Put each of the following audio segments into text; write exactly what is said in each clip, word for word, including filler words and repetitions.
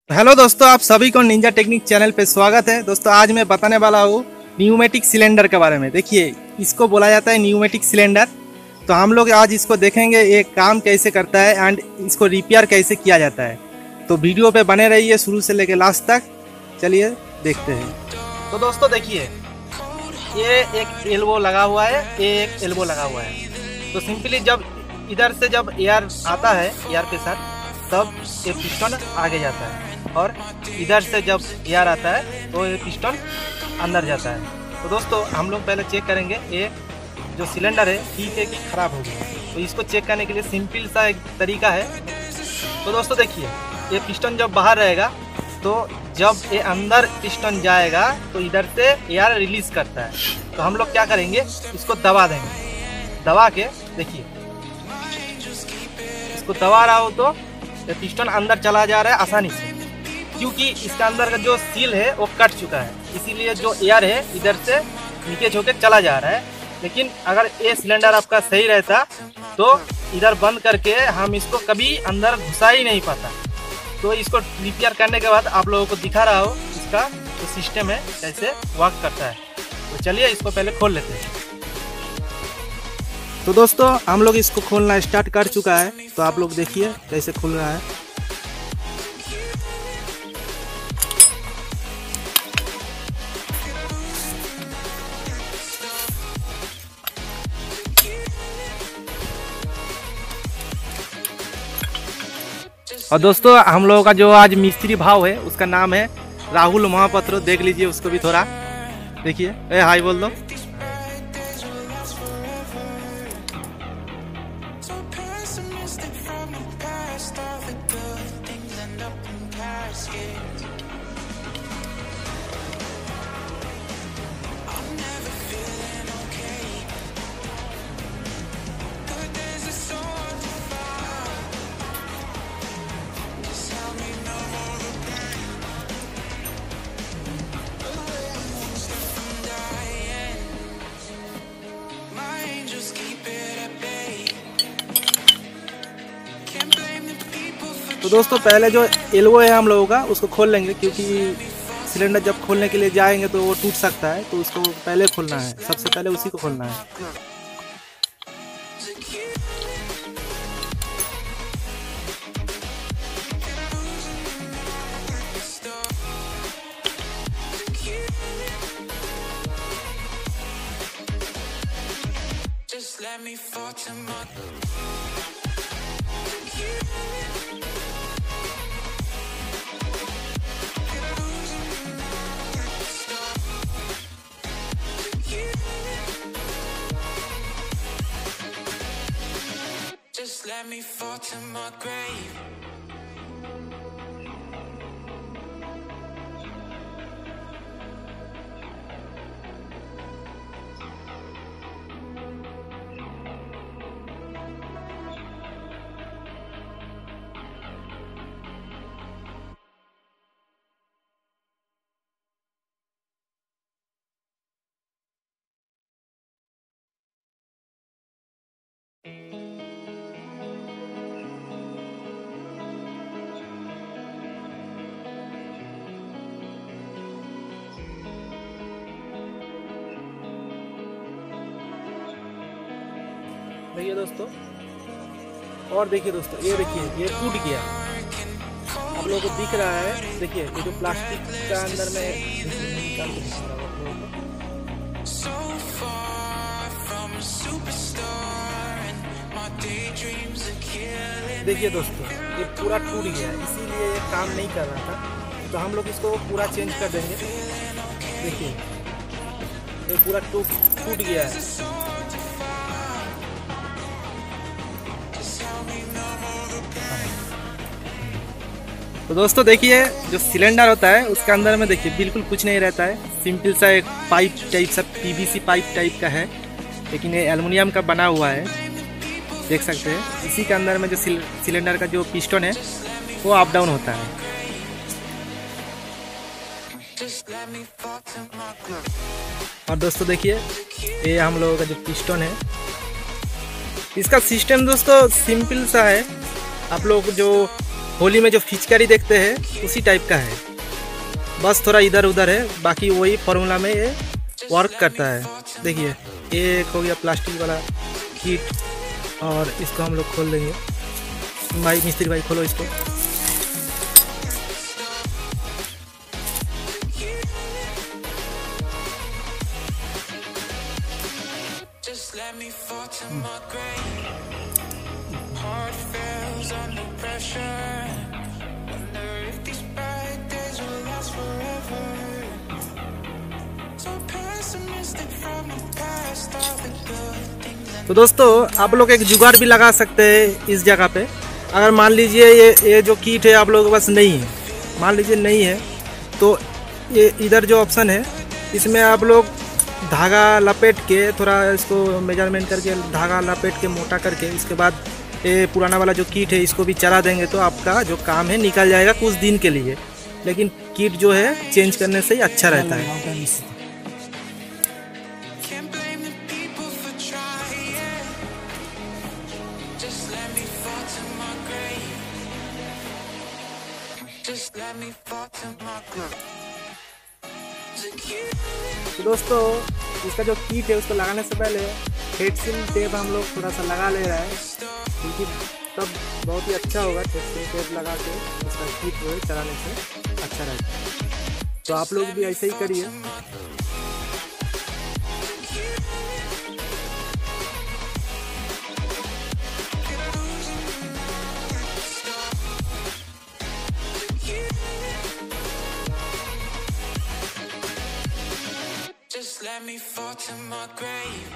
Hello दोस्तों, आप सभी को निंजा टेक्निक चैनल पे स्वागत है। दोस्तों आज मैं बताने वाला हूँ न्यूमेटिक सिलेंडर के बारे में। देखिए, इसको बोला जाता है न्यूमेटिक सिलेंडर। तो हम लोग आज इसको देखेंगे ये काम कैसे करता है एंड इसको रिपेयर कैसे किया जाता है। तो वीडियो पे बने रहिए शुरू से लेकर लास्ट तक। चलिए देखते हैं। तो दोस्तों देखिए, ये एक एल्बो लगा हुआ है, ये एक एल्बो लगा हुआ है। तो सिंपली जब इधर से जब एयर आता है एयर के साथ, तब ये पिस्टन आगे जाता है और इधर से जब एयर आता है तो ये पिस्टन अंदर जाता है। तो दोस्तों हम लोग पहले चेक करेंगे ये जो सिलेंडर है ठीक है कि ख़राब हो गया। तो इसको चेक करने के लिए सिंपल सा एक तरीका है। तो दोस्तों देखिए, ये पिस्टन जब बाहर रहेगा तो जब ये अंदर पिस्टन जाएगा तो इधर से एयर रिलीज़ करता है। तो हम लोग क्या करेंगे, इसको दबा देंगे। दबा के देखिए, इसको दबा रहा हो तो ये पिस्टन अंदर चला जा रहा है आसानी से, क्योंकि इसका अंदर का जो सील है वो कट चुका है। इसीलिए जो एयर है इधर से लीकेज होकर चला जा रहा है। लेकिन अगर ये सिलेंडर आपका सही रहता तो इधर बंद करके हम इसको कभी अंदर घुसा ही नहीं पाता। तो इसको रिपेयर करने के बाद आप लोगों को दिखा रहा हो इसका जो सिस्टम है कैसे वर्क करता है। तो चलिए इसको पहले खोल लेते हैं। तो दोस्तों हम लोग इसको खोलना स्टार्ट कर चुका है। तो आप लोग देखिए कैसे खुल रहा है। और दोस्तों हम लोगों का जो आज मिस्त्री भाव है उसका नाम है राहुल महापात्र। देख लीजिए उसको भी थोड़ा देखिए। ए हाय बोल दो। तो दोस्तों पहले जो एल्बो है हम लोगों का उसको खोल लेंगे, क्योंकि सिलेंडर जब खोलने के लिए जाएंगे तो वो टूट सकता है। तो उसको पहले खोलना है, सबसे पहले उसी को खोलना है। Just let me fall to my Just let me fall to my grave. देखिए दोस्तों, और देखिए दोस्तों, ये देखिए ये टूट गया। आप लोगों को दिख रहा है, देखिए ये जो प्लास्टिक का अंदर में निकाल के दिखा रहा है आप। देखिए दोस्तों ये पूरा टूट गया, इसीलिए ये काम नहीं कर रहा था। तो हम लोग इसको पूरा चेंज कर देंगे। देखिए ये पूरा टूट टूट गया है। तो दोस्तों देखिए, जो सिलेंडर होता है उसके अंदर में देखिए बिल्कुल कुछ नहीं रहता है। सिंपल सा एक पाइप टाइप सा पीवीसी पाइप टाइप का है, लेकिन ये एल्युमिनियम का बना हुआ है, देख सकते हैं। इसी के अंदर में जो सिलेंडर का जो पिस्टन है वो अप डाउन होता है। और दोस्तों देखिए, ये हम लोगों का जो पिस्टन है, इसका सिस्टम दोस्तों सिंपल सा है। आप लोग जो होली में जो फिचकारी देखते हैं उसी टाइप का है, बस थोड़ा इधर उधर है, बाकी वही फॉर्मूला में ये वर्क करता है। देखिए ये एक हो गया प्लास्टिक वाला किट और इसको हम लोग खोल देंगे। भाई मिस्त्री भाई खोलो इसको। तो दोस्तों आप लोग एक जुगाड़ भी लगा सकते हैं इस जगह पे। अगर मान लीजिए ये ये जो किट है आप लोगों के पास नहीं है, मान लीजिए नहीं है, तो ये इधर जो ऑप्शन है इसमें आप लोग धागा लपेट के थोड़ा इसको मेजरमेंट करके धागा लपेट के मोटा करके इसके बाद ये पुराना वाला जो किट है इसको भी चला देंगे तो आपका जो काम है निकल जाएगा कुछ दिन के लिए। लेकिन किट जो है चेंज करने से ही अच्छा रहता है। तो दोस्तों इसका जो किट है उसको लगाने से पहले हेड सील टेप हम लोग थोड़ा सा लगा ले रहा है, क्योंकि तब बहुत ही अच्छा होगा। हेड सील टेप लगा के इसका किट जो है चलाने से अच्छा रहता है। तो आप लोग भी ऐसे ही करिए। Just let me fall to my grave.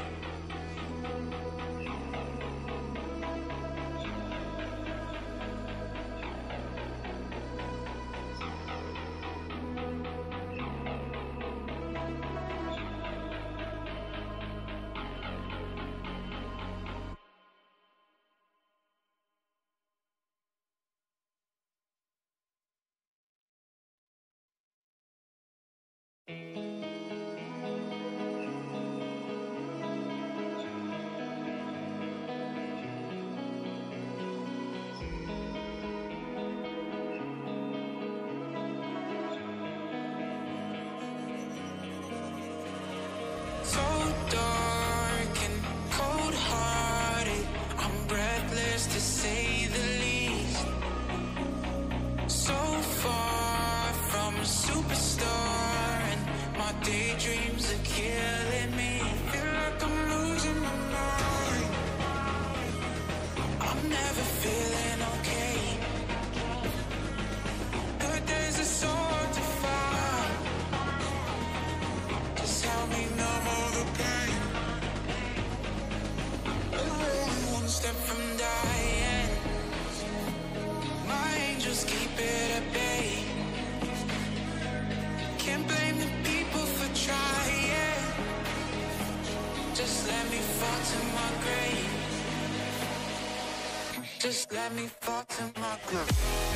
So dark and cold-hearted, I'm breathless to say the least. So far from a superstar, and my daydreams are killing me. Feel like I'm losing my mind. I'm never feeling okay. Good days are so hard to find. Just help me numb all the pain. I'm only one step from dying. My angels keep it at bay. Can't blame the people for trying. Just let me fall to my grave. Just let me fall to my grave.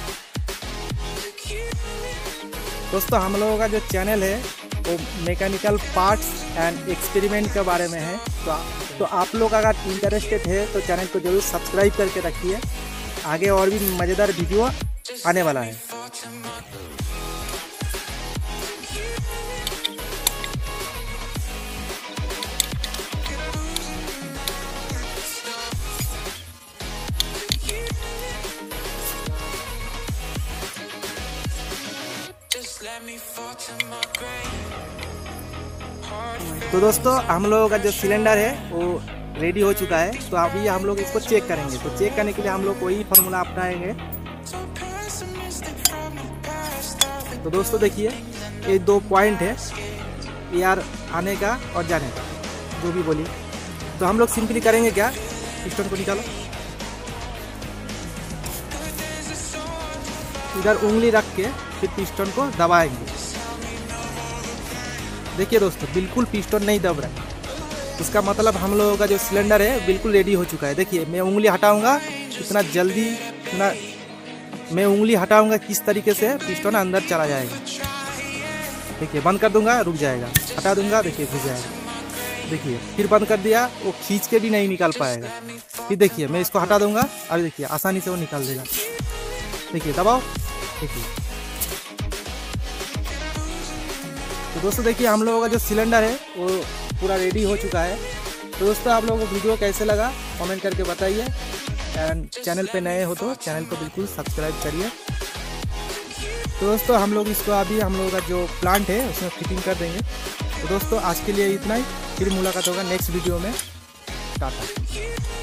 दोस्तों हम लोगों का जो channel है वो mechanical parts and experiment के बारे में है। तो, आ, तो आप लोग अगर इंटरेस्टेड है तो चैनल को जरूर सब्सक्राइब करके रखिए, आगे और भी मज़ेदार वीडियो आने वाला है। तो दोस्तों हम लोगों का जो सिलेंडर है वो रेडी हो चुका है। तो अभी हम लोग इसको चेक करेंगे। तो चेक करने के लिए हम लोग वही फार्मूला अपनाएंगे। तो दोस्तों देखिए ये दो पॉइंट है, एयर आने का और जाने का, जो भी बोली। तो हम लोग सिंपली करेंगे क्या, पिस्टन को निकालो, इधर उंगली रख के फिर पिस्टन को दबाएंगे। देखिए दोस्तों बिल्कुल पिस्टन नहीं दब रहा है, उसका मतलब हम लोगों का जो सिलेंडर है बिल्कुल रेडी हो चुका है। देखिए मैं उंगली हटाऊंगा इतना जल्दी, इतना मैं उंगली हटाऊंगा किस तरीके से पिस्टन अंदर चला जाएगा। देखिए बंद कर दूंगा रुक जाएगा, हटा दूंगा देखिए घुस जाएगा। देखिए फिर बंद कर दिया, वो खींच के भी नहीं निकाल पाएगा। फिर देखिए मैं इसको हटा दूंगा और देखिए आसानी से वो निकाल देगा। देखिए दबाओ, देखिए। तो दोस्तों देखिए हम लोगों का जो सिलेंडर है वो पूरा रेडी हो चुका है। तो दोस्तों आप लोगों को वीडियो कैसे लगा कमेंट करके बताइए, एंड चैनल पे नए हो तो चैनल को बिल्कुल सब्सक्राइब करिए। तो दोस्तों हम लोग इसको अभी हम लोगों का जो प्लांट है उसमें फिटिंग कर देंगे। तो दोस्तों आज के लिए इतना ही, फिर मुलाकात होगा नेक्स्ट वीडियो में। टाटा।